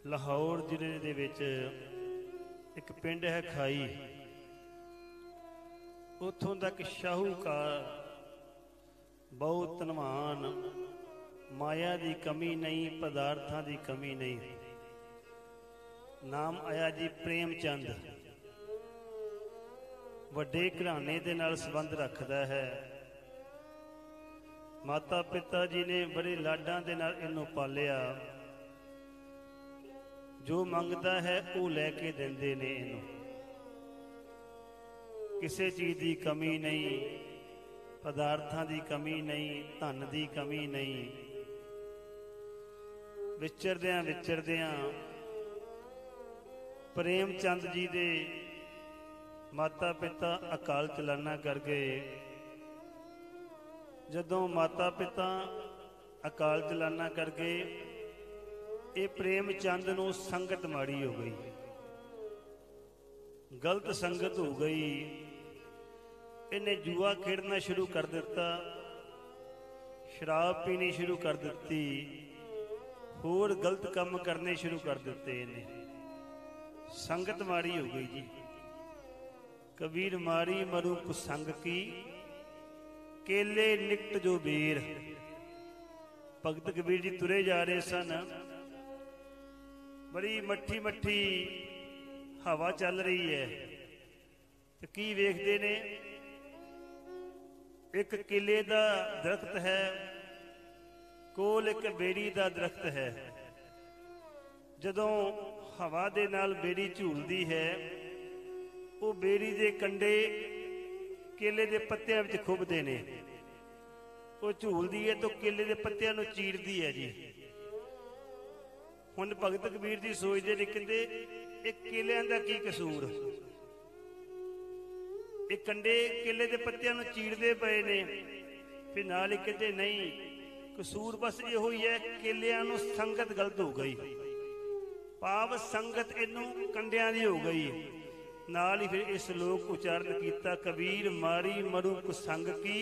ਲਾਹੌਰ ਜ਼ਿਲ੍ਹੇ ਦੇ ਵਿੱਚ ਇੱਕ ਪਿੰਡ ਹੈ ਖਾਈ। ਉੱਥੋਂ ਦਾ ਇੱਕ ਸ਼ਾਹੂਕਾਰ ਬਹੁਤ ਧਨਵਾਨ, ਮਾਇਆ ਦੀ ਕਮੀ ਨਹੀਂ, ਪਦਾਰਥਾਂ ਦੀ ਕਮੀ ਨਹੀਂ। ਨਾਮ ਆਇਆ ਜੀ ਪ੍ਰੇਮ ਚੰਦ। ਵੱਡੇ ਘਰਾਣੇ ਦੇ ਨਾਲ ਸੰਬੰਧ ਰੱਖਦਾ ਹੈ। ਮਾਤਾ ਪਿਤਾ ਜੀ ਨੇ ਬੜੇ ਲਾਡਾਂ ਦੇ ਨਾਲ ਇਹਨੂੰ ਪਾਲਿਆ। ਜੋ ਮੰਗਦਾ ਹੈ ਉਹ ਲੈ ਕੇ ਦਿੰਦੇ ਨੇ ਇਹਨੂੰ। ਕਿਸੇ ਚੀਜ਼ ਦੀ ਕਮੀ ਨਹੀਂ, ਪਦਾਰਥਾਂ ਦੀ ਕਮੀ ਨਹੀਂ, ਧਨ ਦੀ ਕਮੀ ਨਹੀਂ। ਵਿਚਰਦਿਆਂ ਵਿਚਰਦਿਆਂ ਪ੍ਰੇਮ ਚੰਦ ਜੀ ਦੇ ਮਾਤਾ ਪਿਤਾ ਅਕਾਲ ਚਲਾਣਾ ਕਰ ਗਏ। ਜਦੋਂ ਮਾਤਾ ਪਿਤਾ ਅਕਾਲ ਚਲਾਣਾ ਕਰ ਗਏ, ਇਹ ਪ੍ਰੇਮ ਚੰਦ ਨੂੰ ਸੰਗਤ ਮਾੜੀ ਹੋ ਗਈ, ਗਲਤ ਸੰਗਤ ਹੋ ਗਈ। ਇਹਨੇ ਜੂਆ ਖੇਡਣਾ ਸ਼ੁਰੂ ਕਰ ਦਿੱਤਾ, ਸ਼ਰਾਬ ਪੀਣੀ ਸ਼ੁਰੂ ਕਰ ਦਿੱਤੀ, ਹੋਰ ਗਲਤ ਕੰਮ ਕਰਨੇ ਸ਼ੁਰੂ ਕਰ ਦਿੱਤੇ। ਇਹਨੇ ਸੰਗਤ ਮਾੜੀ ਹੋ ਗਈ ਜੀ। ਕਬੀਰ ਮਾਰੀ ਮਰੂ ਕੁਸੰਗ ਕੀ, ਕੇਲੇ ਨਿਕਟ ਜੋ ਬੀਰ। ਭਗਤ ਕਬੀਰ ਜੀ ਤੁਰੇ ਜਾ ਰਹੇ ਸਨ। ਬੜੀ ਮੱਠੀ ਮੱਠੀ ਹਵਾ ਚੱਲ ਰਹੀ ਹੈ ਤੇ ਕੀ ਵੇਖਦੇ ਨੇ? ਇੱਕ ਕਿਲੇ ਦਾ ਦਰਖਤ ਹੈ, ਕੋਲ ਇੱਕ ਬੇੜੀ ਦਾ ਦਰਖਤ ਹੈ। ਜਦੋਂ ਹਵਾ ਦੇ ਨਾਲ ਬੇੜੀ ਝੂਲਦੀ ਹੈ, ਉਹ ਬੇੜੀ ਦੇ ਕੰਡੇ ਕੇਲੇ ਦੇ ਪੱਤਿਆਂ ਵਿੱਚ ਖੁੱਭਦੇ ਨੇ। ਉਹ ਝੂਲਦੀ ਹੈ ਤਾਂ ਕੇਲੇ ਦੇ ਪੱਤਿਆਂ ਨੂੰ ਚੀਰਦੀ ਹੈ ਜੀ। ਹੁਣ ਭਗਤ ਕਬੀਰ ਜੀ ਸੋਚਦੇ ਨੇ, ਕਹਿੰਦੇ ਇਹ ਕੇਲਿਆਂ ਦਾ ਕੀ ਕਸੂਰ? ਇਹ ਕੰਡੇ ਕੇਲੇ ਦੇ ਪੱਤਿਆਂ ਨੂੰ ਚੀਰਦੇ ਪਏ ਨੇ। ਫਿਰ ਨਾਲ ਹੀ ਕਹਿੰਦੇ ਨਹੀਂ, ਕਸੂਰ ਬਸ ਇਹੋ ਹੀ ਹੈ, ਕੇਲਿਆਂ ਨੂੰ ਸੰਗਤ ਗਲਤ ਹੋ ਗਈ। ਭਾਵ ਸੰਗਤ ਇਹਨੂੰ ਕੰਡਿਆਂ ਦੀ ਹੋ ਗਈ। ਨਾਲ ਹੀ ਫਿਰ ਇਹ ਸ਼ਲੋਕ ਉਚਾਰਨ ਕੀਤਾ, ਕਬੀਰ ਮਾਰੀ ਮਰੂ ਕੁਸੰਗ ਕੀ,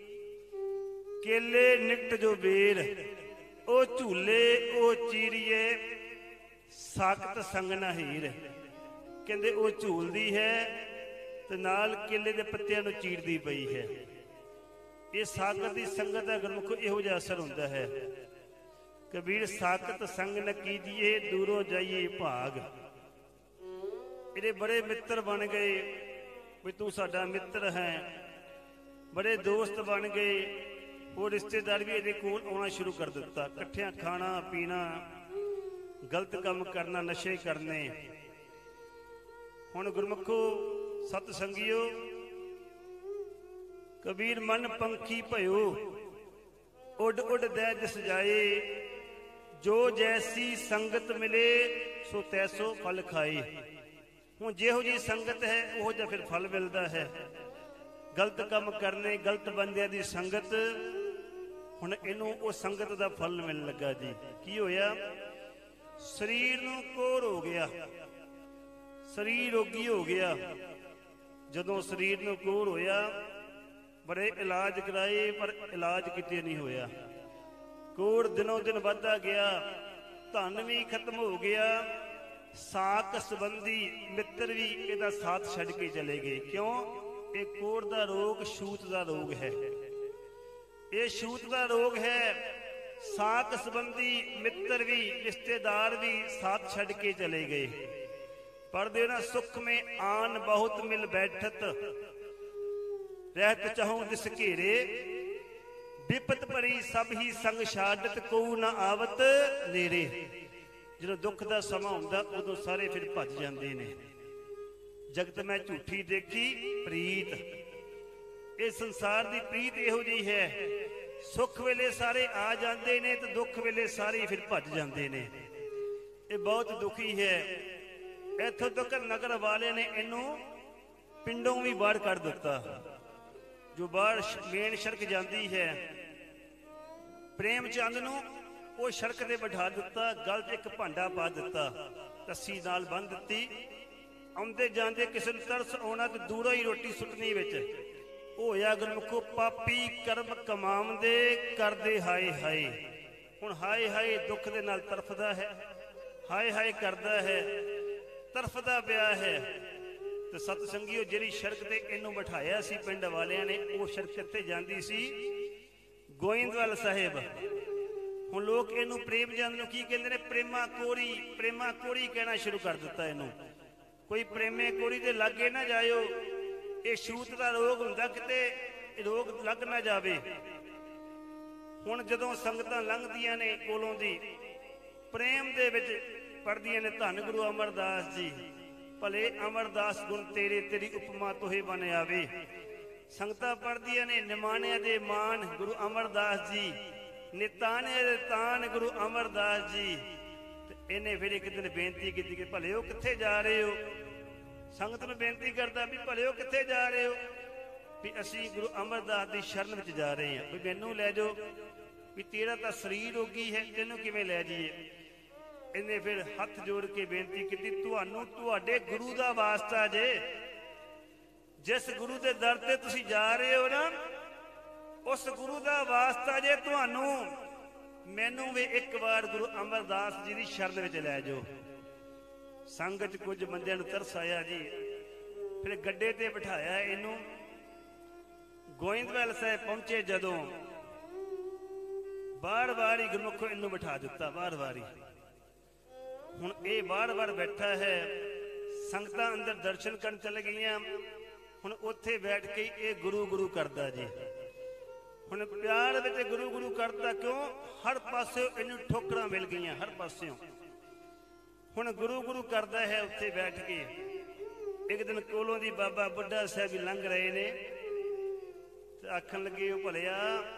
ਕੇਲੇ ਨਿਕਟ ਜੋ ਬੇਰ। ਉਹ ਝੂਲੇ ਉਹ ਚੀਰੀਏ, ਸਾਕਤ ਸੰਗ ਨਾ ਹੀਰ। ਕਹਿੰਦੇ ਉਹ ਝੂਲਦੀ ਹੈ ਤੇ ਨਾਲ ਕੇਲੇ ਦੇ ਪੱਤਿਆਂ ਨੂੰ ਚੀਰਦੀ ਪਈ ਹੈ। ਇਹ ਸਾਕਤ ਦੀ ਸੰਗਤ ਦਾ ਗੁਰਮੁਖ ਇਹੋ ਜਿਹਾ ਅਸਰ ਹੁੰਦਾ ਹੈ। ਕਬੀਰ ਸਾਕਤ ਸੰਗ ਨ ਕੀਜੀਏ, ਦੂਰੋਂ ਜਾਈਏ ਭਾਗ। ਇਹਦੇ ਬੜੇ ਮਿੱਤਰ ਬਣ ਗਏ, ਵੀ ਤੂੰ ਸਾਡਾ ਮਿੱਤਰ ਹੈ। ਬੜੇ ਦੋਸਤ ਬਣ ਗਏ, ਉਹ ਰਿਸ਼ਤੇਦਾਰ ਵੀ ਇਹਦੇ ਕੋਲ ਆਉਣਾ ਸ਼ੁਰੂ ਕਰ ਦਿੱਤਾ। ਇਕੱਠਿਆਂ ਖਾਣਾ ਪੀਣਾ, ਗਲਤ ਕੰਮ ਕਰਨਾ, ਨਸ਼ੇ ਕਰਨੇ। ਹੁਣ ਗੁਰਮੁਖੋ ਸਤ ਸੰਗਿਓ, ਕਬੀਰ ਮਨ ਪੰਖੀ ਭਇਓ, ਉੱਡ ਉੱਡ ਦੈ ਦਿਸ ਜਾਏ। ਜੋ ਜੈਸੀ ਸੰਗਤ ਮਿਲੇ, ਸੋ ਤੈਸੋ ਫਲ ਖਾਏ। ਹੁਣ ਜਿਹੋ ਜਿਹੀ ਸੰਗਤ ਹੈ ਉਹੋ ਜਿਹਾ ਫਿਰ ਫਲ ਮਿਲਦਾ ਹੈ। ਗਲਤ ਕੰਮ ਕਰਨੇ, ਗਲਤ ਬੰਦਿਆਂ ਦੀ ਸੰਗਤ। ਹੁਣ ਇਹਨੂੰ ਉਹ ਸੰਗਤ ਦਾ ਫਲ ਮਿਲਣ ਲੱਗਾ ਜੀ। ਕੀ ਹੋਇਆ? ਸਰੀਰ ਨੂੰ ਕੋਹਰ ਹੋ ਗਿਆ, ਸਰੀਰ ਰੋਗੀ ਹੋ ਗਿਆ। ਜਦੋਂ ਸਰੀਰ ਨੂੰ ਕੋਹਰ ਹੋਇਆ, ਬੜੇ ਇਲਾਜ ਕਰਾਏ ਪਰ ਇਲਾਜ ਕਿਤੇ ਨਹੀਂ ਹੋਇਆ। ਕੋਹਰ ਦਿਨੋਂ ਦਿਨ ਵੱਧਦਾ ਗਿਆ, ਧਨ ਵੀ ਖਤਮ ਹੋ ਗਿਆ। ਸਾਕ ਸੰਬੰਧੀ ਮਿੱਤਰ ਵੀ ਇਹਦਾ ਸਾਥ ਛੱਡ ਕੇ ਚਲੇ ਗਏ। ਕਿਉਂ? ਇਹ ਕੋਹਰ ਦਾ ਰੋਗ ਛੂਤ ਦਾ ਰੋਗ ਹੈ। ਇਹ ਛੂਤ ਦਾ ਰੋਗ ਹੈ। ਸਾਕ ਸੰਬੰਧੀ ਮਿੱਤਰ ਵੀ, ਰਿਸ਼ਤੇਦਾਰ ਵੀ ਸਾਥ ਛੱਡ ਕੇ ਚਲੇ ਗਏ। ਪੜਦੇ ਨਾ, ਸੁਖ में आन बहुत मिल बैठत, रहत चाहूं दिस घेरे। विपत भरी सब ही संग छाडत, को ना आवत नेरे। ਜਦੋਂ ਦੁੱਖ ਦਾ ਸਮਾਂ ਹੁੰਦਾ ਉਦੋਂ ਸਾਰੇ ਫਿਰ ਭੱਜ ਜਾਂਦੇ ਨੇ। ਜਗਤ ਮੈਂ ਝੂਠੀ ਦੇਖੀ ਪ੍ਰੀਤ। ਇਹ ਸੰਸਾਰ ਦੀ ਪ੍ਰੀਤ ਇਹੋ ਜਿਹੀ ਹੈ। ਸੁੱਖ ਵੇਲੇ ਸਾਰੇ ਆ ਜਾਂਦੇ ਨੇ ਤੇ ਦੁੱਖ ਵੇਲੇ ਸਾਰੇ ਫਿਰ ਭੱਜ ਜਾਂਦੇ ਨੇ। ਇਹ ਬਹੁਤ ਦੁਖੀ ਹੈ। ਇੱਥੋਂ ਤੱਕ ਨਗਰ ਵਾਲੇ ਨੇ ਇਹਨੂੰ ਪਿੰਡੋਂ ਵੀ ਬਾਹਰ ਕੱਢ ਦਿੱਤਾ। ਜੋ ਬਾਹਰ ਮੇਨ ਸੜਕ ਜਾਂਦੀ ਹੈ, ਪ੍ਰੇਮ ਚੰਦ ਨੂੰ ਉਹ ਸੜਕ ਤੇ ਬਿਠਾ ਦਿੱਤਾ। ਗਲ 'ਚ ਇੱਕ ਭਾਂਡਾ ਪਾ ਦਿੱਤਾ, ਰੱਸੀ ਨਾਲ ਬੰਨ੍ਹ ਦਿੱਤੀ। ਆਉਂਦੇ ਜਾਂਦੇ ਕਿਸੇ ਨੂੰ ਤਰਸ ਆਉਣਾ ਤੇ ਦੂਰੋਂ ਹੀ ਰੋਟੀ ਸੁੱਟਣੀ ਵਿੱਚ। ਹੋਇਆ ਗੁਰਮੁਖੋ ਪਾਪੀ ਕਰਮ ਕਮਾਉਂਦੇ, ਕਰਦੇ ਹਾਏ ਹਾਏ। ਹੁਣ ਹਾਏ ਹਾਏ ਦੁੱਖ ਦੇ ਨਾਲ ਤੜਫਦਾ ਹੈ। ਹਾਏ ਹਾਏ ਕਰਦਾ ਹੈ, ਤਰਫਦਾ ਪਿਆ ਹੈ। ਤੇ ਸਤ ਸੰਗੀਓ, ਜਿਹੜੀ ਸੜਕ ਤੇ ਇਹਨੂੰ ਬਿਠਾਇਆ ਸੀ ਪਿੰਡ ਵਾਲਿਆਂ ਨੇ, ਉਹ ਸੜਕ ਕਿੱਥੇ ਜਾਂਦੀ ਸੀ? ਗੋਇੰਦਵਾਲ ਸਾਹਿਬ। ਹੁਣ ਲੋਕ ਇਹਨੂੰ ਪ੍ਰੇਮ ਚੰਦ ਨੂੰ ਕੀ ਕਹਿੰਦੇ ਨੇ? ਪ੍ਰੇਮਾ ਕੋੜੀ, ਪ੍ਰੇਮਾ ਕੋੜੀ ਕਹਿਣਾ ਸ਼ੁਰੂ ਕਰ ਦਿੱਤਾ ਇਹਨੂੰ। ਕੋਈ ਪ੍ਰੇਮੇ ਕੋੜੀ ਦੇ ਲਾਗੇ ਨਾ ਜਾਇਓ, ਇਹ ਛੂਤ ਦਾ ਰੋਗ ਹੁੰਦਾ, ਕਿਤੇ ਰੋਗ ਲੱਗ ਨਾ ਜਾਵੇ। ਹੁਣ ਜਦੋਂ ਸੰਗਤਾਂ ਲੰਘਦੀਆਂ ਨੇ ਕੋਲੋਂ ਦੀ, ਪ੍ਰੇਮ ਦੇ ਵਿੱਚ ਪੜ੍ਹਦੀਆਂ ਨੇ ਧੰਨ ਗੁਰੂ ਅਮਰਦਾਸ ਜੀ, ਭਲੇ ਅਮਰਦਾਸ ਗੁਣ ਤੇਰੇ, ਤੇਰੀ ਉਪਮਾ ਤੋਹੇ ਬਨ ਆਵੇ। ਸੰਗਤਾਂ ਪੜ੍ਹਦੀਆਂ ਨੇ ਨਿਮਾਣਿਆਂ ਦੇ ਮਾਨ ਗੁਰੂ ਅਮਰਦਾਸ ਜੀ, ਨਿਤਾਣੇ ਦੇ ਤਾਨ ਗੁਰੂ ਅਮਰਦਾਸ ਜੀ। ਤੇ ਇਹਨੇ ਫਿਰ ਇੱਕ ਦਿਨ ਬੇਨਤੀ ਕੀਤੀ ਕਿ ਭਲੇ ਉਹ ਕਿੱਥੇ ਜਾ ਰਹੇ ਹੋ? ਸੰਗਤ ਨੂੰ ਬੇਨਤੀ ਕਰਦਾ ਵੀ ਭਲੇ ਉਹ ਕਿੱਥੇ ਜਾ ਰਹੇ ਹੋ? ਵੀ ਅਸੀਂ ਗੁਰੂ ਅਮਰਦਾਸ ਦੀ ਸ਼ਰਨ ਵਿੱਚ ਜਾ ਰਹੇ ਹਾਂ, ਵੀ ਮੈਨੂੰ ਲੈ ਜਾਓ। ਵੀ ਤੇਰਾ ਤਾਂ ਸਰੀਰ ਰੋਗੀ ਹੈ, ਤੈਨੂੰ ਕਿਵੇਂ ਲੈ ਜਾਈਏ? ਇਹਨੇ ਫਿਰ ਹੱਥ ਜੋੜ ਕੇ ਬੇਨਤੀ ਕੀਤੀ, ਤੁਹਾਨੂੰ ਤੁਹਾਡੇ ਗੁਰੂ ਦਾ ਵਾਸਤਾ ਜੇ, ਜਿਸ ਗੁਰੂ ਦੇ ਦਰ ਤੇ ਤੁਸੀਂ ਜਾ ਰਹੇ ਹੋ ਨਾ, ਉਸ ਗੁਰੂ ਦਾ ਵਾਸਤਾ ਜੇ ਤੁਹਾਨੂੰ, ਮੈਨੂੰ ਵੀ ਇੱਕ ਵਾਰ ਗੁਰੂ ਅਮਰਦਾਸ ਜੀ ਦੀ ਸ਼ਰਨ ਵਿੱਚ ਲੈ ਜਾਓ। ਸੰਗਤ ਕੁਝ ਬੰਦਿਆਂ ਨੂੰ ਤਰਸ ਆਇਆ ਜੀ, ਫਿਰ ਗੱਡੇ ਤੇ ਬਿਠਾਇਆ ਇਹਨੂੰ। ਗੋਇੰਦਵਾਲ ਸਾਹਿਬ ਪਹੁੰਚੇ ਜਦੋਂ, ਵਾਰ-ਵਾਰ ਹੀ ਗੁਰਮੁਖੋ ਇਹਨੂੰ ਬਿਠਾ ਦਿੱਤਾ, ਵਾਰ-ਵਾਰ ਹੀ। ਹੁਣ ਇਹ ਵਾਰ-ਵਾਰ ਬੈਠਾ ਹੈ, ਸੰਗਤਾਂ ਅੰਦਰ ਦਰਸ਼ਨ ਕਰਨ ਚਲੇ ਗਈਆਂ। ਹੁਣ ਉੱਥੇ ਬੈਠ ਕੇ ਇਹ ਗੁਰੂ ਗੁਰੂ ਕਰਦਾ ਜੀ। ਹੁਣ ਪਿਆਰ ਵਿੱਚ ਗੁਰੂ ਗੁਰੂ ਕਰਦਾ, ਕਿਉਂ? ਹਰ ਪਾਸਿਓਂ ਇਹਨੂੰ ਠੋਕਰਾਂ ਮਿਲ ਗਈਆਂ, ਹਰ ਪਾਸਿਓਂ। ਹੁਣ ਗੁਰੂ ਗੁਰੂ ਕਰਦਾ ਹੈ ਉੱਥੇ ਬੈਠ ਕੇ। ਇੱਕ ਦਿਨ ਕੋਲੋਂ ਦੀ ਬਾਬਾ ਬੁੱਢਾ ਸਾਹਿਬ ਵੀ ਲੰਘ ਰਹੇ ਨੇ, ਤੇ ਆਖਣ ਲੱਗੇ, ਉਹ ਭਲਿਆ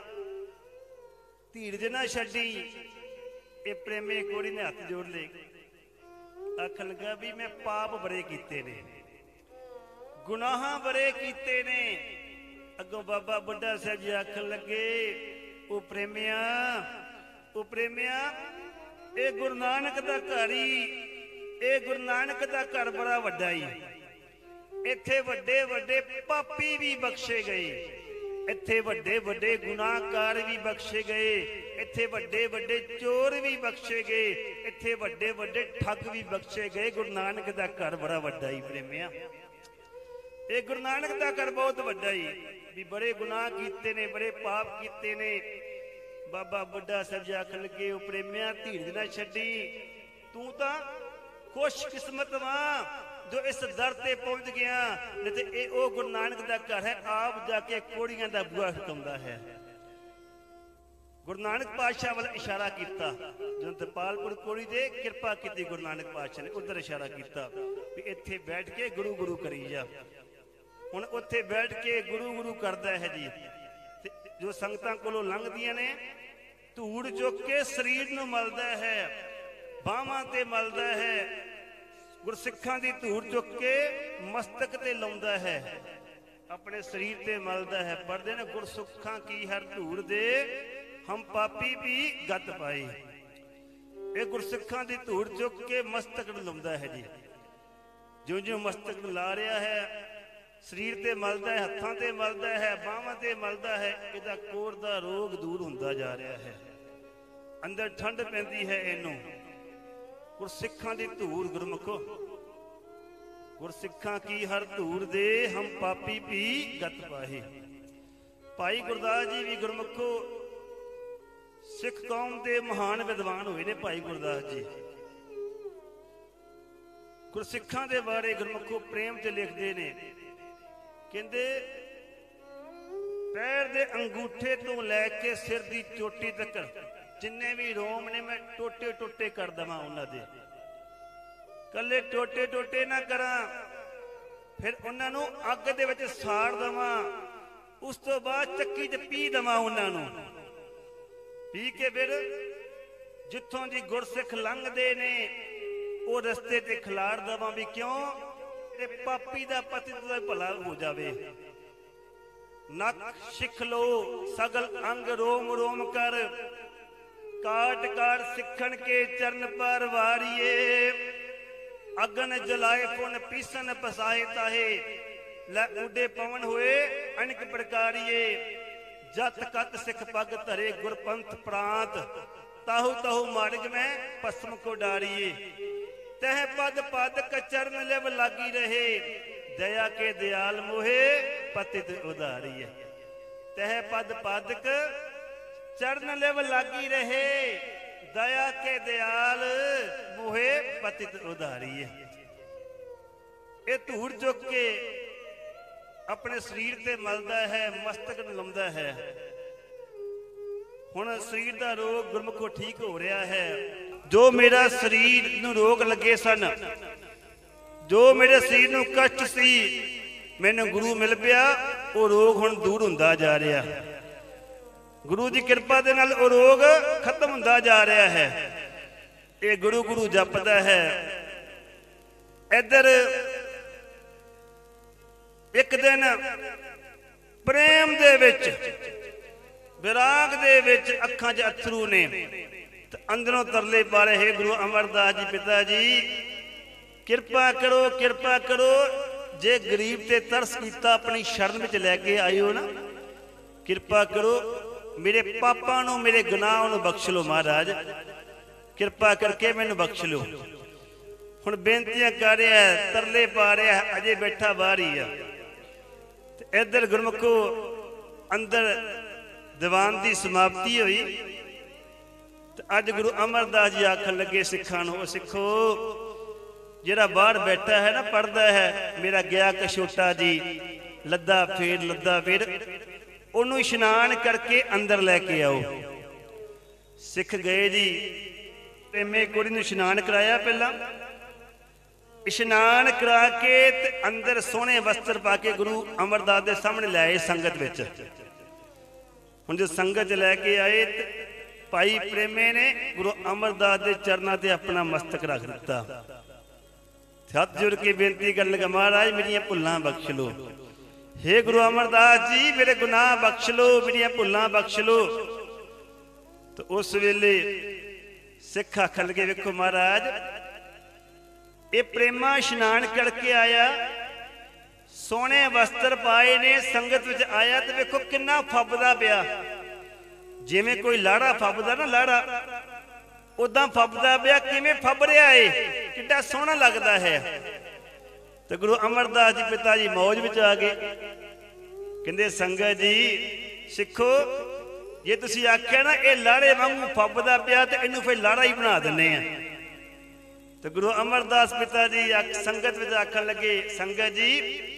ਧੀਰਜ ਨਾ ਛੱਡੀ। ਇਹ ਪ੍ਰੇਮੇ ਕੋੜੀ ਨੇ ਹੱਥ ਜੋੜ ਲਏ, ਆਖਣ ਲੱਗਾ ਵੀ ਮੈਂ ਪਾਪ ਬੜੇ ਕੀਤੇ ਨੇ, ਗੁਨਾਹਾਂ ਬੜੇ ਕੀਤੇ ਨੇ। ਅੱਗੋਂ ਬਾਬਾ ਬੁੱਢਾ ਸਾਹਿਬ ਜੀ ਆਖਣ ਲੱਗੇ, ਉਹ ਪ੍ਰੇਮਿਆ, ਉਹ ਪ੍ਰੇਮਿਆ, ਇਹ ਗੁਰੂ ਨਾਨਕ ਦਾ ਘਰ ਹੀ, ਇਹ ਗੁਰੂ ਨਾਨਕ ਦਾ ਘਰ ਬੜਾ ਵੱਡਾ ਹੀ। ਇੱਥੇ ਵੱਡੇ ਵੱਡੇ ਪਾਪੀ ਵੀ ਬਖਸ਼ੇ ਗਏ, ਇੱਥੇ ਵੱਡੇ ਵੱਡੇ ਗੁਨਾਹਕਾਰ ਵੀ ਬਖਸ਼ੇ ਗਏ, ਇੱਥੇ ਵੱਡੇ ਵੱਡੇ ਚੋਰ ਵੀ ਬਖਸ਼ੇ ਗਏ, ਇੱਥੇ ਵੱਡੇ ਵੱਡੇ ਠੱਗ ਵੀ ਬਖਸ਼ੇ ਗਏ। ਗੁਰੂ ਨਾਨਕ ਦਾ ਘਰ ਬੜਾ ਵੱਡਾ ਹੀ ਪ੍ਰੇਮਿਆ, ਇਹ ਗੁਰੂ ਨਾਨਕ ਦਾ ਘਰ ਬਹੁਤ ਵੱਡਾ ਹੀ। ਵੀ ਬੜੇ ਗੁਨਾਹ ਕੀਤੇ ਨੇ, ਬੜੇ ਪਾਪ ਕੀਤੇ ਨੇ। ਬਾਬਾ ਬੁੱਢਾ ਸਾਹਿਬ ਜੀ ਆਖਣ ਲੱਗੇ, ਉਹ ਪ੍ਰੇਮਿਆ ਧੀਰਜ ਨਾ ਛੱਡੀ, ਤੂੰ ਤਾਂ ਖੁਸ਼ਕਿਸਮਤ ਵਾਂ ਜੋ ਇਸ ਦਰ ਤੇ ਪਹੁੰਚ ਗਿਆ, ਨਹੀਂ ਤੇ ਇਹ ਉਹ ਗੁਰੂ ਨਾਨਕ ਦਾ ਘਰ ਹੈ, ਆਪ ਜਾ ਕੇ ਕੋੜੀਆਂ ਦਾ ਬੂਹਾ ਖਟਾਉਂਦਾ ਹੈ। ਗੁਰੂ ਨਾਨਕ ਪਾਤਸ਼ਾਹ ਵੱਲ ਇਸ਼ਾਰਾ ਕੀਤਾ, ਜਦੋਂ ਤਰਪਾਲਪੁਰ ਕੋੜੀ ਦੇ ਕਿਰਪਾ ਕੀਤੀ ਗੁਰੂ ਨਾਨਕ ਪਾਤਸ਼ਾਹ ਨੇ, ਉਧਰ ਇਸ਼ਾਰਾ ਕੀਤਾ ਵੀ ਇੱਥੇ ਬੈਠ ਕੇ ਗੁਰੂ ਗੁਰੂ ਕਰੀ ਜਾ। ਹੁਣ ਉੱਥੇ ਬੈਠ ਕੇ ਗੁਰੂ ਗੁਰੂ ਕਰਦਾ ਹੈ ਜੀ। ਤੇ ਜੋ ਸੰਗਤਾਂ ਕੋਲੋਂ ਲੰਘਦੀਆਂ ਨੇ, ਧੂੜ ਚੁੱਕ ਕੇ ਸਰੀਰ ਨੂੰ ਮਲਦਾ ਹੈ, ਬਾਹਾਂ ਤੇ ਮਲਦਾ ਹੈ, ਗੁਰਸਿੱਖਾਂ ਦੀ ਧੂੜ ਚੁੱਕ ਕੇ ਮਸਤਕ ਤੇ ਲਾਉਂਦਾ ਹੈ, ਆਪਣੇ ਸਰੀਰ ਤੇ ਮਲਦਾ ਹੈ। ਪੜ੍ਹਦੇ ਨੇ, ਗੁਰਸਿੱਖਾਂ ਕੀ ਹਰ ਧੂੜ ਦੇ, ਹਮ ਪਾਪੀ ਵੀ ਗੱਤ ਪਾਈ। ਇਹ ਗੁਰਸਿੱਖਾਂ ਦੀ ਧੂੜ ਚੁੱਕ ਕੇ ਮਸਤਕ ਨੂੰ ਲਾਉਂਦਾ ਹੈ ਜੀ। ਜਿਉਂ ਜਿਉਂ ਮਸਤਕ ਨੂੰ ਲਾ ਰਿਹਾ ਹੈ, ਸਰੀਰ ਤੇ ਮਲਦਾ ਹੈ, ਹੱਥਾਂ ਤੇ ਮਲਦਾ ਹੈ, ਬਾਹਾਂ ਤੇ ਮਲਦਾ ਹੈ, ਇਹਦਾ ਕੋੜ ਦਾ ਰੋਗ ਦੂਰ ਹੁੰਦਾ ਜਾ ਰਿਹਾ ਹੈ। ਅੰਦਰ ਠੰਡ ਪੈਂਦੀ ਹੈ ਇਹਨੂੰ। ਗੁਰਸਿੱਖਾਂ ਦੀ ਧੂੜ ਗੁਰਮੁਖੋ, ਗੁਰਸਿੱਖਾਂ ਕੀ ਹਰ ਧੂੜ ਦੇ, ਹਮ ਪਾਪੀ ਵੀ ਗੱਤ ਪਾਹੇ। ਭਾਈ ਗੁਰਦਾਸ ਜੀ ਵੀ ਗੁਰਮੁਖੋ ਸਿੱਖ ਕੌਮ ਦੇ ਮਹਾਨ ਵਿਦਵਾਨ ਹੋਏ ਨੇ। ਭਾਈ ਗੁਰਦਾਸ ਜੀ ਗੁਰਸਿੱਖਾਂ ਦੇ ਬਾਰੇ ਗੁਰਮੁਖੋ ਪ੍ਰੇਮ ਚ ਲਿਖਦੇ ਨੇ, ਕਹਿੰਦੇ ਪੈਰ ਦੇ ਅੰਗੂਠੇ ਤੋਂ ਲੈ ਕੇ ਸਿਰ ਦੀ ਚੋਟੀ ਤੱਕ ਜਿੰਨੇ ਵੀ ਰੋਮ ਨੇ, ਮੈਂ ਟੋਟੇ ਟੋਟੇ ਕਰ ਦੇਵਾਂ ਉਹਨਾਂ ਦੇ, ਕੱਲੇ ਟੋਟੇ ਟੋਟੇ ਨਾ ਕਰਾਂ, ਫਿਰ ਉਹਨਾਂ ਨੂੰ ਅੱਗ ਦੇ ਵਿੱਚ ਸਾੜ ਦੇਵਾਂ, ਉਸ ਤੋਂ ਬਾਅਦ ਚੱਕੀ 'ਚ ਪੀ ਦੇਵਾਂ ਉਹਨਾਂ ਨੂੰ। ਪੀ ਕੇ ਫਿਰ ਜਿੱਥੋਂ ਦੀ ਗੁਰਸਿੱਖ ਲੰਘਦੇ ਨੇ ਉਹ ਰਸਤੇ ਤੇ ਖਿਲਾਰ ਦੇਵਾਂ, ਵੀ ਕਿਉਂ? ਤੇ ਪਾਪੀ ਦਾ ਪਤੀ ਦਾ ਭਲਾ ਹੋ ਜਾਵੇ। ਨੱਕ ਸਿੱਖ ਲੋ ਸਗਲ ਅੰਗ ਰੋਮ ਰੋਮ ਕਰ, ਕਾਟ ਕਾਟ ਸਿੱਖਣ ਕੇ ਚਰਨ ਪਰ ਵਾਰੀਏ, ਅਗਨ ਜਲਾਏ ਪੁਨ ਪੀਸਨ ਪਸਾਏ ਤਾਹੇ, ਲੈ ਉਡੇ ਪਵਨ ਹੋਏ ਅਨਕ ਪ੍ਰਕਾਰੀਏ, ਜਤ ਕਤ ਸਿੱਖ ਪੱਗ ਧਰੇ ਗੁਰਪੰਥ ਪ੍ਰਾਂਤ, ताहु ताहु मार्ग में पश्चिम को डारिए। तह पद पद चरण लेव लागी रहे, दया के दयाल मोहे पतित उदारिए। तह पद पद चरण लेव लागी रहे, दया के दयाल मोहे पतित उदारिए। ये धूड़ चुक के अपने शरीर ते मलदा है, मस्तक नूं लाउंदा है। हुण शरीर दा रोग गुरमुखो ठीक हो रहा है। जो मेरा शरीर नूं रोग लगे सन, जो मेरे शरीर नूं कष्ट सी, मैनूं गुरु मिल पिया, वो रोग हुण दूर हुंदा जा रहा। गुरु की कृपा दे नाल वो रोग खत्म हुंदा जा रहा है। ये गुरु गुरु जपदा है। इधर एक दिन प्रेम दे विच, विराग दे विच अखां च अथरू ने, अंदरों तरले पा रहे, हे गुरु अमरदास जी पिता जी कृपा करो, कृपा करो। जे गरीब ते तरस कीता अपनी शरण विच लैके आए हो ना, कृपा करो, मेरे पापा नूं, मेरे गुनाह नूं बख्श लो महाराज, कृपा करके मैनूं बख्श लो। हुण बेनतियां कर रहा है, तरले पा रहा है, अजे बैठा बाहर ही आ। इधर गुरमुखो अंदर दीवान की समाप्ति हुई। तो अज गुरु अमरदास जी आखन लगे सिखां नूं, सिखो जिहड़ा बाहर बैठा है ना, पढ़दा है, मेरा गया कछोटा जी लद्दा फेर लद्दा फेर, उन्होंने इशनान करके अंदर लैके आओ। सिख गए जी, प्रेमे कुड़ी नूं इशनान कराया, पहला इशनान करा के ते अंदर सोहने वस्त्र पा के गुरु अमरदास के सामने लाए संगत विच। हुण जो संगत लैके आए, भाई प्रेमे ने गुरु अमरदास के चरणों से अपना मस्तक रख दिता। हथ जुड़ के बेनती कर लगा, महाराज मेरियां भुल्लां बख्श लो, हे गुरु अमरदास जी मेरे गुनाह बख्श लो, मेरियां भुल्लां बख्श लो। तो उस वेले सिख आखन लगे, वेखो महाराज ये प्रेमा इशनान करके आया, सोहने वस्त्र पाए ने, संगत विच आया, तो वेखो किन्ना फबदा पिया, जिवें कोई लाड़ा फबदा ना, लाड़ा उदां फबदा पिया। किवें फब रहा है, किड्डा सोहना लगदा है। तो गुरु अमरदास जी पिता जी मौज विच आ गए, कहंदे संगत जी सिखो, जे तुसीं आख्या ना ये लाड़े वांगू फबदा पिया, तो इनू फिर लाड़ा ही बना दिंदे आ। तो गुरु अमरदास पिता जी संगत विच आखन लगे, संगत जी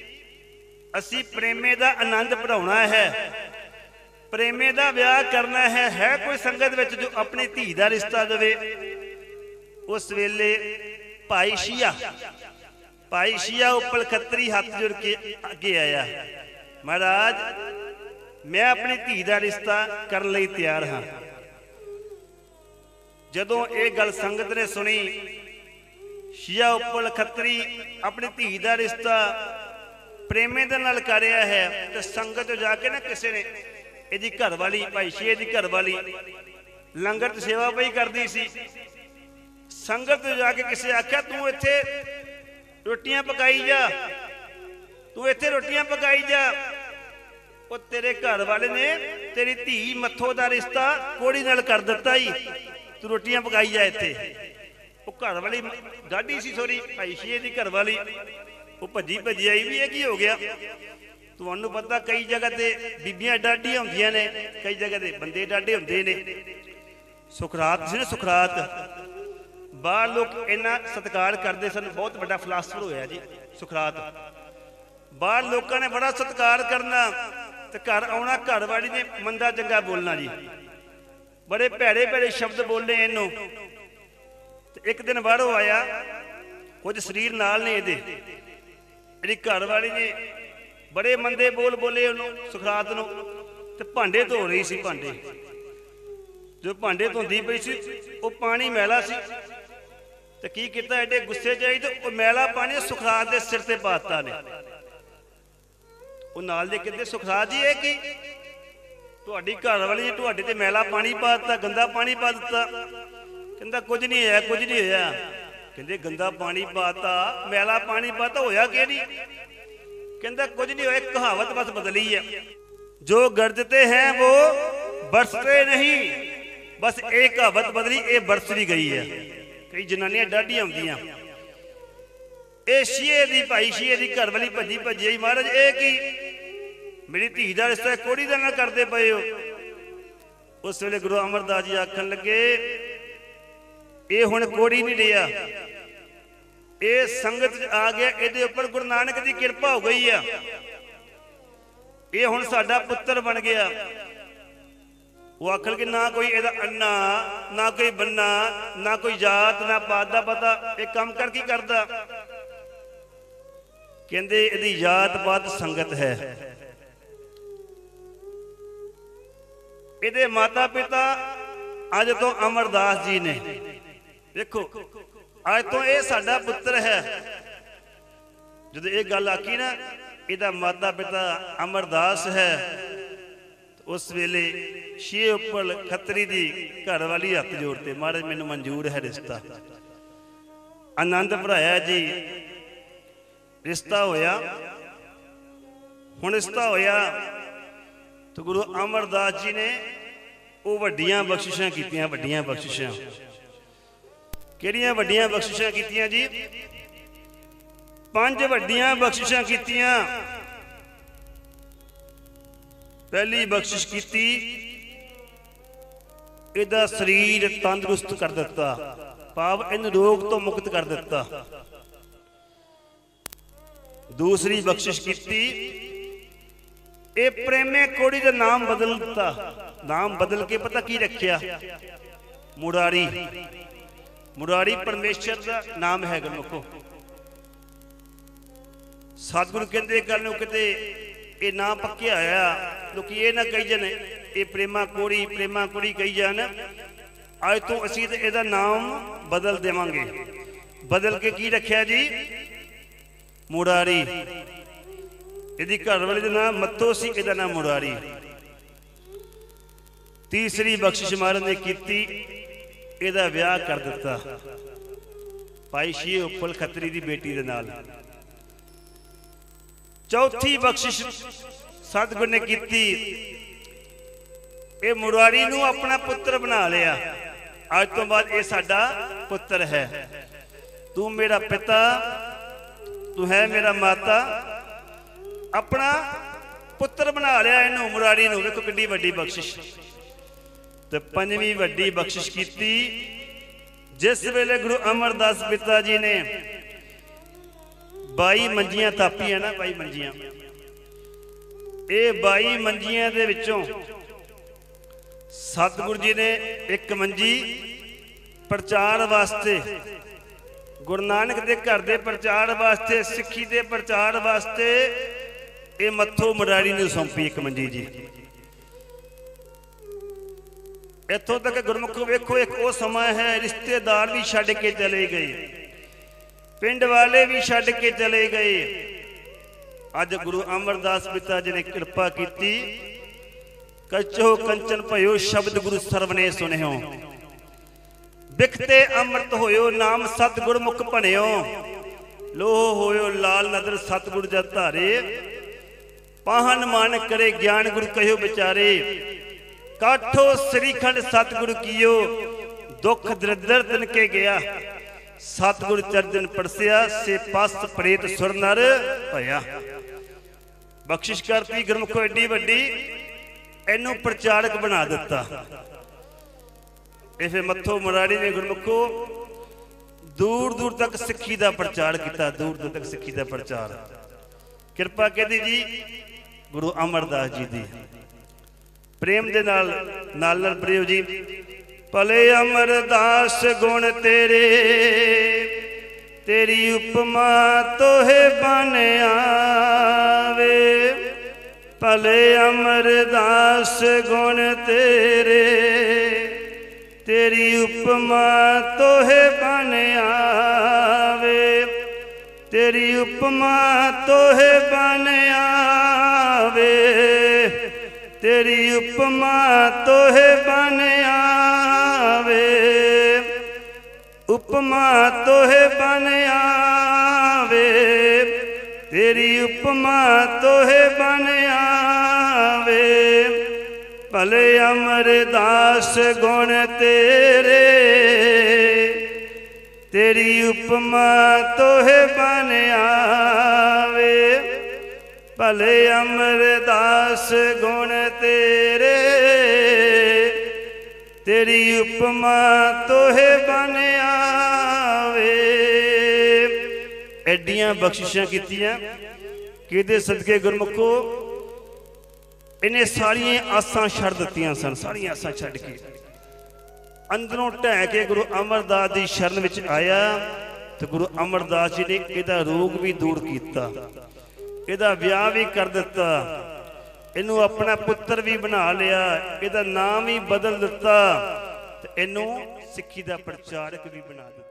असी प्रेमे दा आनंद पढ़ाउणा है, प्रेमे दा विआह करना है कोई संगत विच जो अपनी धी दा रिश्ता देवे। उस वेले भाई शिया उपल खत्री हाथ जुड़ के अगे आया, महाराज मैं अपनी धी दा रिश्ता करन लई तैयार हाँ। जदों ये गल संगत ने सुनी, शिया उपल खत्री अपनी धी दा रिश्ता प्रेमे दे नाल कर रहा है, तो संगत जाके ना किसी ने ਇਹਦੀ घर वाली भाई शिया की घर वाली लंगर च सेवा पई करती सी। संगत जाके किसी आख्या तू इत्थे रोटियां पकाई जा, तू इत्थे रोटियां पकाई जा। वो तेरे घर वाले ने तेरी धी मत्थो दा रिश्ता कोड़ी नाल कर दिता ही, तू रोटियां पकाई जा इत्थे। वो घर वाली डाढ़ी सी, सॉरी भाई शिया की घर वाली, वो भजी भजी आई भी, की हो गया। तुहानू पता कई जगह ते बीबियां डाढ़ियां होंदियां ने, कई जगह ते बंदे डाढ़े होंदे ने। सुखरात सी ना, सुखरात बाहर लोग इन्ना सत्कार करते सन, बहुत बड़ा फिलासफर होया जी सुखरात। बाहर लोगों ने बड़ा सत्कार करना, तो घर आना, घर वाली ने मंदा चंगा बोलना जी, बड़े भैड़े भैड़े शब्द बोलने इनू। एक दिन बाहरों आया, कुछ शरीर नाल ने इहदे, इहदी घर वाली ने बड़े मंदे बोल बोले उन्होंने सुखरात नूं, ते भांडे धो रही सी। भांडे जो भांडे धोंदी पई सी, वो पानी मैला सी, ते की कीता, एडे गुस्से च आई तो मैला पानी सुखरात दे सिर ते पाता ने। वो नाल दे कहंदे, सुखरात जी ये की तुहाडी घर वाली ने तुहाडे ते मैला पानी पा दिता, गंदा पानी पा दिता। कहंदा कुछ नहीं होया, कुछ नहीं होया। कहंदे गंदा पानी पाता, मैला पानी पाता, होया कि नहीं? कहंदा कुछ नहीं होया, कहावत बस बदली है, जो गरजते हैं वो बरसते नहीं, बस एक कहावत बदली, ये बरस भी गई है। कई जनानियां डाढ़ियां होंदियां, ये शीए दी भाई शीए दी घर वाली भजी भजी आई, महाराज ये की मेरी धी का रिश्ता कोड़ी का ना करते पे हो। उस वेले गुरु अमरदास जी आखन लगे ये हुण कोड़ी नहीं लिया, ये संगत आ गया, ये उपर गुरु नानक की कृपा हो गई है, ये हुण साडा पुत्र बन गया। वो आखन कि ना कोई एदा अन्ना, ना कोई बन्ना, ना कोई जात, ना पात दा पता, ये काम कर की करदा? कहंदे इहदी जात पात संगत है। इहदे माता पिता अज तो अमरदास जी ने, देखो अज तो यह साडा पुत्र है। जब ये गल आखी ना इहदा माता पिता अमरदास है, तो उस वेले छे उपर खतरी दी घर वाली हथ जोड़ते, महाराज मैनूं मंजूर है रिश्ता। आनंद भराया जी, रिश्ता होया। हुण रिश्ता होया तो गुरु अमरदास जी ने वो वड्डियां बख्शिशां कीतियां। वड्डियां बख्शिशां किहड़ियां? वड्डियां बख्शिशां कीतियां जी, 5 वड्डियां बख्शिशां कीतियां। पहली बख्शिश कीती, इहदा शरीर तंदुरुस्त कर दिता, भाव इन रोग तो मुक्त कर दिता। दूसरी बख्शिश कीती, ये प्रेमे कोड़ी का नाम बदल दिता। नाम बदल के पता की रखिया? मुरारी। मुरारी परमेश्वर का नाम है। गुरमुखो सतगुरु कहते गल किते ये ना पक्या आया, लोग ये ना कही जाने ये प्रेमा कोड़ी कही जान। अज तो असी तो यदा नाम बदल देवांगे। बदल के की रखिया जी? मुरारी। यदि घर वाले का नाम मत्तो सी, इहदा नाम मुरारी। तीसरी बख्शिश महाराज ने कीती, इहदा विआह कर दिता भाई छे उप्पल खतरी दी बेटी दे नाल। चौथी बख्शिश सतगुर ने कीती, ये मुरारी नूं अपना पुत्र बना लिया। आज तो बाद ये साडा पुत्र है, तू मेरा पिता, तू है मेरा माता, अपना पुत्र बना लिया इनू मुरारी नूं। देखो किड्डी वड्डी बख्शिश। तो पंजवीं वड्डी बख्शिश कीती, जिस वेले गुरु अमरदास पिता जी ने 22 मंजियां थापियां ना, 22 मंजियां, ये 22 मंजियां दे विचों सतगुरु जी ने एक मंजी प्रचार वास्ते, गुरु नानक दे घर दे प्रचार वास्ते, सिक्खी दे प्रचार वास्ते ये मत्थो मुरारी ने सौंपी एक मंजी जी। इत्थों तक गुरमुखो वेखो, एक वो समा है रिश्तेदार भी छड्ड के चले गए, पिंड वाले भी छड्ड के चले गए। अज गुरु अमरदास पिता जी ने कृपा की, कचो कंचन भयो शब्द गुरु सरवने सुनियो, बिखते अमृत होयो नाम सतगुर मुख भणियो, लोह होयो लाल नदर सतगुर जद धारे, पाहन मान करे ज्ञान गुरु कहो बिचारे, काठो श्रीखंड सतगुरु कियो, दुख दरिद्र दिन के गया, सतगुर चरजन परसिया, से पस प्रेत सुर नर भया। बख्शिश करती गुरमुखो एडी वड्डी, इनू प्रचारक बना दिता। इस मत्थो मुरारी ने गुरमुखो दूर दूर तक सिक्खी का प्रचार किया, दूर दूर तक सिक्खी का प्रचार। कृपा कहती जी गुरु अमरदास जी दी, प्रेम दे नाल प्रियो जी। भले अमरदास गुण तेरे, तेरी उपमा तोहे बन आवे, भले अमरदास गुण तेरे, तेरी उपमा तोहे बन आवे, तेरी उपमा तोहे बन आवे, तेरी उपमा तोहे बन आवे, उपमा तोहे बन आवे, तेरी उपमा तोहे बन आवे, ਭਲੇ ਅਮਰਦਾਸ ਗੁਣ ਤੇਰੇ, ਤੇਰੀ ਉਪਮਾ ਤੋਹਿ ਬਨ ਆਵੇ। ਭਲੇ ਅਮਰਦਾਸ ਗੁਣ ਤੇਰੇ, ਤੇਰੀ ਉਪਮਾ ਤੋਹਿ ਬਨ ਆਵੇ। ਐਡੀਆਂ ਬਖਸ਼ਿਸ਼ਾਂ ਕੀਤੀਆਂ ਕਿ ਇਹਦੇ ਸਦਕੇ ਗੁਰਮੁਖੋ ਇਹਨੇ ਸਾਰੀਆਂ ਆਸਾਂ ਛੱਡ ਦਿੱਤੀਆਂ ਸਨ। ਸਾਰੀਆਂ ਆਸਾਂ ਛੱਡ ਕੇ ਅੰਦਰੋਂ ਢਹਿ ਕੇ ਗੁਰੂ ਅਮਰਦਾਸ ਦੀ ਸ਼ਰਨ ਵਿੱਚ ਆਇਆ ਤੇ ਗੁਰੂ ਅਮਰਦਾਸ ਜੀ ਨੇ ਇਹਦਾ ਰੋਗ ਵੀ ਦੂਰ ਕੀਤਾ, ਇਹਦਾ ਵਿਆਹ ਵੀ ਕਰ ਦਿੱਤਾ, ਇਹਨੂੰ ਆਪਣਾ ਪੁੱਤਰ ਵੀ ਬਣਾ ਲਿਆ, ਇਹਦਾ ਨਾਮ ਵੀ ਬਦਲ ਦਿੱਤਾ ਤੇ ਇਹਨੂੰ ਸਿੱਖੀ ਦਾ ਪ੍ਰਚਾਰਕ ਵੀ ਬਣਾ ਦਿੱਤਾ।